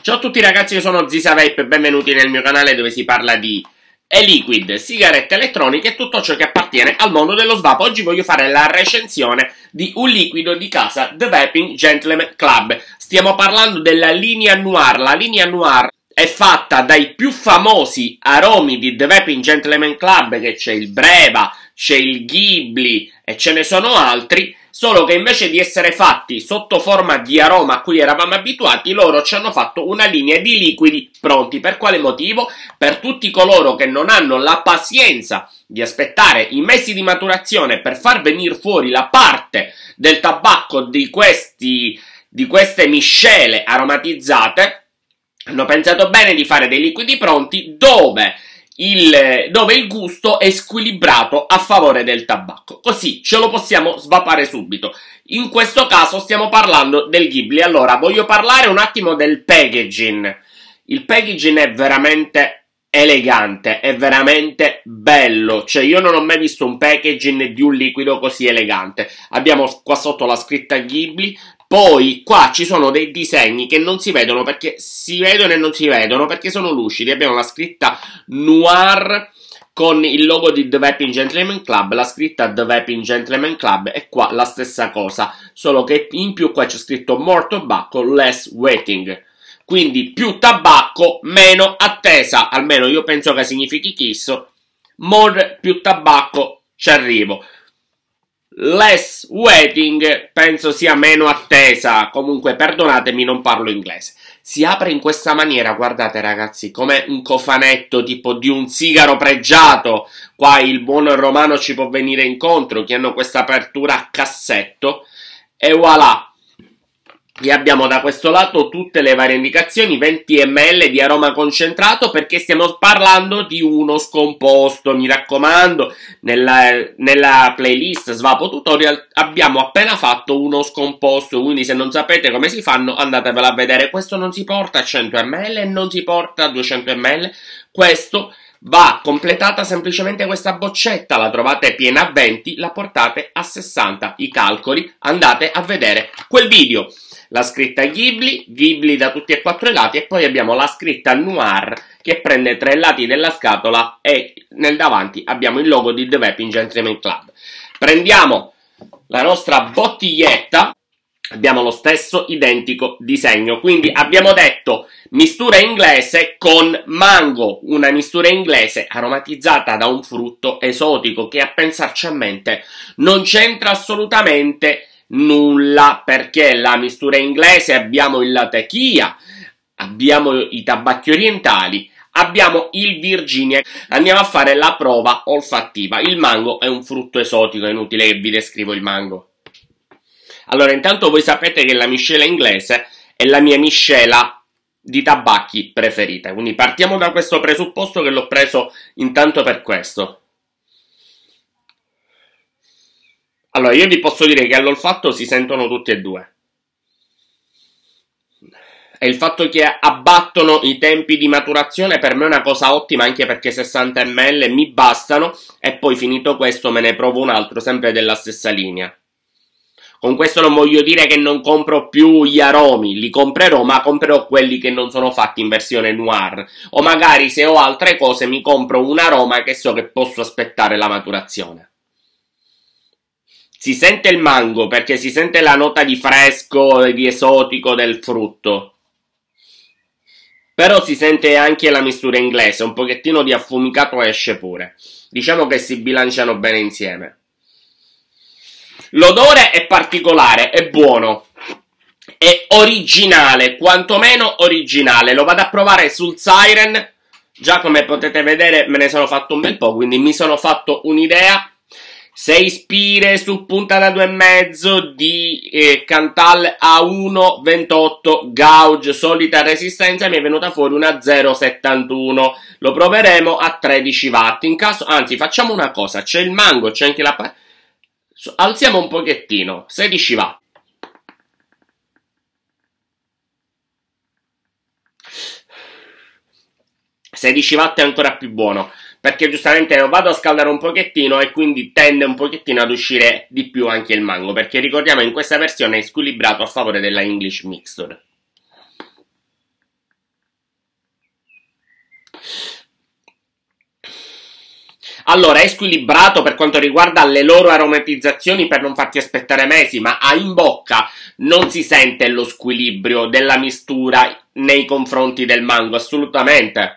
Ciao a tutti ragazzi, io sono Zisa Vape e benvenuti nel mio canale dove si parla di e-liquid, sigarette elettroniche e tutto ciò che appartiene al mondo dello svapo. Oggi voglio fare la recensione di un liquido di casa, The Vaping Gentleman Club. Stiamo parlando della linea Noir. La linea Noir è fatta dai più famosi aromi di The Vaping Gentleman Club, che c'è il Breva, c'è il Ghibli e ce ne sono altri. Solo che invece di essere fatti sotto forma di aroma a cui eravamo abituati, loro ci hanno fatto una linea di liquidi pronti. Per quale motivo? Per tutti coloro che non hanno la pazienza di aspettare i mesi di maturazione per far venire fuori la parte del tabacco di queste miscele aromatizzate, hanno pensato bene di fare dei liquidi pronti dove il gusto è squilibrato a favore del tabacco, così ce lo possiamo svapare subito. In questo caso stiamo parlando del Ghibli. Allora, voglio parlare un attimo del packaging. Il packaging è veramente elegante, è veramente bello, cioè io non ho mai visto un packaging di un liquido così elegante. Abbiamo qua sotto la scritta Ghibli. Poi qua ci sono dei disegni che non si vedono perché si vedono e non si vedono perché sono lucidi. Abbiamo la scritta Noir con il logo di The Vaping Gentleman Club, la scritta The Vaping Gentleman Club e qua la stessa cosa, solo che in più qua c'è scritto More Tobacco, Less Waiting. Quindi più tabacco, meno attesa, almeno io penso che significhi questo. More, più tabacco, ci arrivo. Less waiting penso sia meno attesa. Comunque perdonatemi, non parlo inglese. Si apre in questa maniera, guardate ragazzi, come un cofanetto tipo di un sigaro pregiato. Qua il buon Romano ci può venire incontro, che hanno questa apertura a cassetto. E voilà. E abbiamo da questo lato tutte le varie indicazioni, 20 ml di aroma concentrato, perché stiamo parlando di uno scomposto. Mi raccomando, nella playlist Svapo Tutorial abbiamo appena fatto uno scomposto, quindi se non sapete come si fanno andatevela a vedere. Questo non si porta a 100 ml e non si porta a 200 ml, questo va completata semplicemente questa boccetta, la trovate piena a 20, la portate a 60, i calcoli, andate a vedere quel video. La scritta Ghibli, Ghibli da tutti e quattro i lati, e poi abbiamo la scritta Noir che prende 3 lati della scatola e nel davanti abbiamo il logo di The Vaping Gentleman Club. Prendiamo la nostra bottiglietta, abbiamo lo stesso identico disegno, quindi abbiamo detto mistura inglese con mango, una mistura inglese aromatizzata da un frutto esotico che a pensarci a mente non c'entra assolutamente nulla, perché la mistura inglese abbiamo il Latakia, abbiamo i tabacchi orientali, abbiamo il Virginia. Andiamo a fare la prova olfattiva. Il mango è un frutto esotico, è inutile che vi descrivo il mango. Allora, intanto voi sapete che la miscela inglese è la mia miscela di tabacchi preferita, quindi partiamo da questo presupposto che l'ho preso intanto per questo. Allora, io vi posso dire che all'olfatto si sentono tutti e due. E il fatto che abbattono i tempi di maturazione per me è una cosa ottima, anche perché 60 ml mi bastano e poi finito questo me ne provo un altro, sempre della stessa linea. Con questo non voglio dire che non compro più gli aromi, li comprerò, ma comprerò quelli che non sono fatti in versione noir. O magari se ho altre cose mi compro un aroma che so che posso aspettare la maturazione. Si sente il mango perché si sente la nota di fresco e di esotico del frutto. Però si sente anche la mistura inglese, un pochettino di affumicato esce pure. Diciamo che si bilanciano bene insieme. L'odore è particolare, è buono, è originale, quantomeno originale. Lo vado a provare sul Siren. Già come potete vedere me ne sono fatto un bel po', quindi mi sono fatto un'idea. 6 spire su punta da 2,5 di Cantal A1 28 gauge solita resistenza, mi è venuta fuori una 0,71. Lo proveremo a 13 watt. In caso, anzi, facciamo una cosa: c'è il mango, c'è anche la alziamo un pochettino, 16 watt. (16 watt è ancora più buono, perché giustamente lo vado a scaldare un pochettino e quindi tende un pochettino ad uscire di più anche il mango, perché ricordiamo in questa versione è squilibrato a favore della English Mixture. Allora, è squilibrato per quanto riguarda le loro aromatizzazioni per non farti aspettare mesi, ma in bocca non si sente lo squilibrio della mistura nei confronti del mango, assolutamente.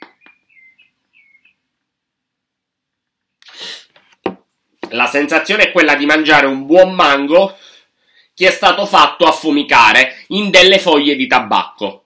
La sensazione è quella di mangiare un buon mango che è stato fatto affumicare in delle foglie di tabacco.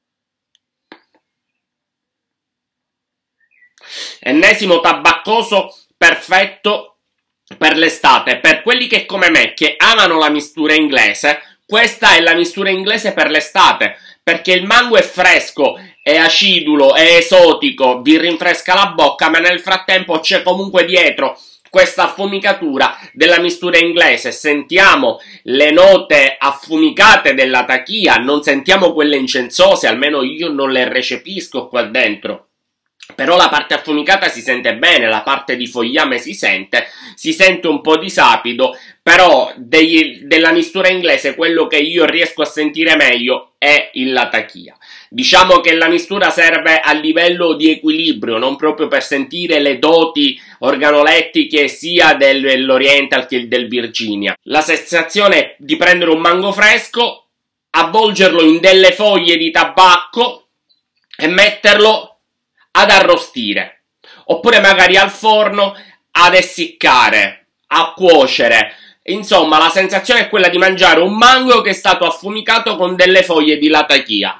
Ennesimo tabaccoso perfetto per l'estate. Per quelli che come me, che amano la mistura inglese, questa è la mistura inglese per l'estate, perché il mango è fresco, è acidulo, è esotico, vi rinfresca la bocca, ma nel frattempo c'è comunque dietro questa affumicatura della mistura inglese. Sentiamo le note affumicate della tachia, non sentiamo quelle incensose, almeno io non le recepisco qua dentro. Però la parte affumicata si sente bene, la parte di fogliame si sente un po' di sapido, però della mistura inglese quello che io riesco a sentire meglio è il latachia. Diciamo che la mistura serve a livello di equilibrio, non proprio per sentire le doti organolettiche sia dell'Oriental che del Virginia. La sensazione è di prendere un mango fresco, avvolgerlo in delle foglie di tabacco e metterlo ad arrostire, oppure magari al forno ad essiccare, a cuocere. Insomma, la sensazione è quella di mangiare un mango che è stato affumicato con delle foglie di latachia.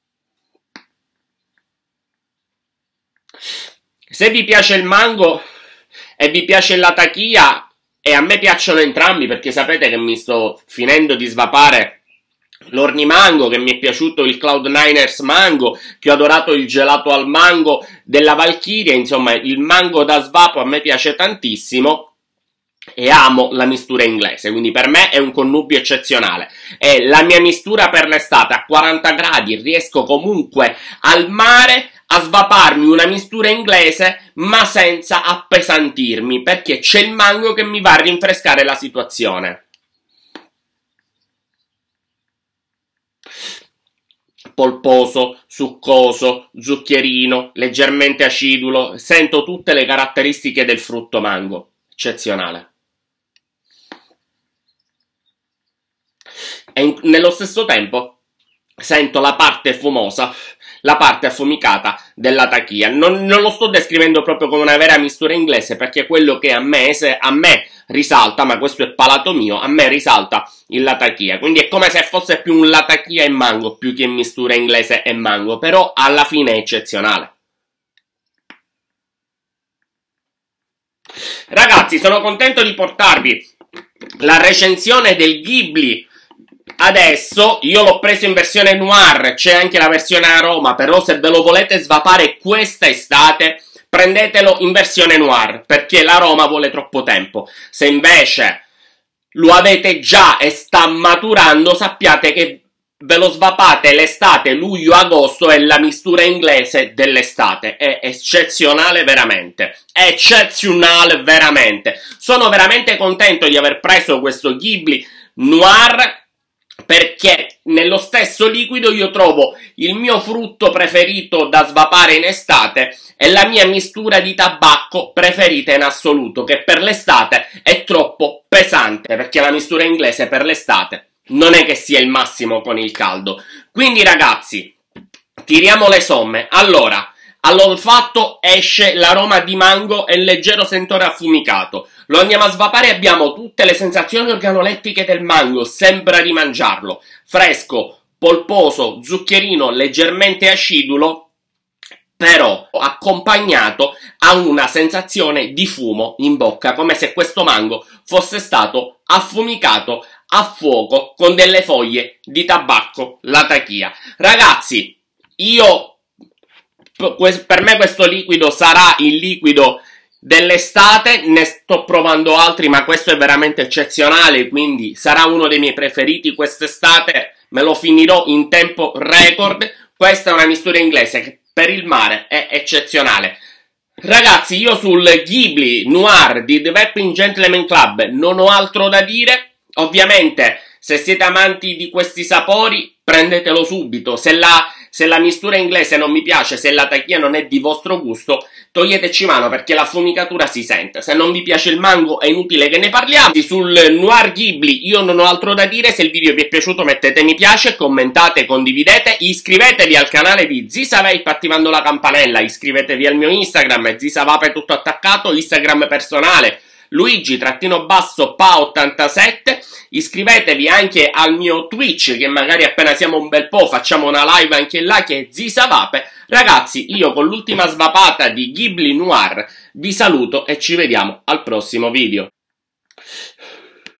Se vi piace il mango e vi piace il latachia, e a me piacciono entrambi perché sapete che mi sto finendo di svapare l'ornimango, che mi è piaciuto il Cloud9ers mango, che ho adorato il gelato al mango della Valkyria. Insomma, il mango da svapo a me piace tantissimo e amo la mistura inglese, quindi per me è un connubio eccezionale. È la mia mistura per l'estate a 40 gradi, riesco comunque al mare a svaparmi una mistura inglese ma senza appesantirmi, perché c'è il mango che mi va a rinfrescare la situazione. Polposo, succoso, zuccherino, leggermente acidulo, sento tutte le caratteristiche del frutto mango, eccezionale. E nello stesso tempo sento la parte fumosa, la parte affumicata della tachia. Non lo sto descrivendo proprio come una vera mistura inglese, perché quello che a me risalta, ma questo è palato mio, a me risalta il latachia. Quindi è come se fosse più un latachia e mango, più che mistura inglese e mango, però alla fine è eccezionale. Ragazzi, sono contento di portarvi la recensione del Ghibli. Adesso io l'ho preso in versione noir, c'è anche la versione aroma, però se ve lo volete svapare questa estate, prendetelo in versione noir, perché l'aroma vuole troppo tempo. Se invece lo avete già e sta maturando, sappiate che ve lo svapate l'estate, luglio-agosto, è la mistura inglese dell'estate. È eccezionale veramente. Eccezionale veramente. Sono veramente contento di aver preso questo Ghibli noir, perché nello stesso liquido io trovo il mio frutto preferito da svapare in estate e la mia mistura di tabacco preferita in assoluto, che per l'estate è troppo pesante, perché la mistura inglese per l'estate non è che sia il massimo con il caldo. Quindi ragazzi, tiriamo le somme. Allora, all'olfatto esce l'aroma di mango e il leggero sentore affumicato. Lo andiamo a svapare e abbiamo tutte le sensazioni organolettiche del mango, sembra di mangiarlo. Fresco, polposo, zuccherino, leggermente acidulo, però accompagnato a una sensazione di fumo in bocca, come se questo mango fosse stato affumicato a fuoco con delle foglie di tabacco latachia. Ragazzi, per me questo liquido sarà il liquido dell'estate, ne sto provando altri, ma questo è veramente eccezionale, quindi sarà uno dei miei preferiti quest'estate, me lo finirò in tempo record. Questa è una mistura inglese che per il mare è eccezionale. Ragazzi, io sul Ghibli Noir di The Vaping Gentleman Club non ho altro da dire. Ovviamente, se siete amanti di questi sapori, prendetelo subito. Se la mistura inglese non mi piace, se la tachia non è di vostro gusto, toglieteci mano perché la fumicatura si sente. Se non vi piace il mango è inutile che ne parliamo. Sul Noir Ghibli io non ho altro da dire. Se il video vi è piaciuto mettete mi piace, commentate, condividete, iscrivetevi al canale di Zisavape attivando la campanella, iscrivetevi al mio Instagram, Zisavape tutto attaccato, Instagram personale Luigi_Pa87, iscrivetevi anche al mio Twitch, che magari appena siamo un bel po' facciamo una live anche là, che è Zisavape. Ragazzi, io con l'ultima svapata di Ghibli Noir vi saluto e ci vediamo al prossimo video.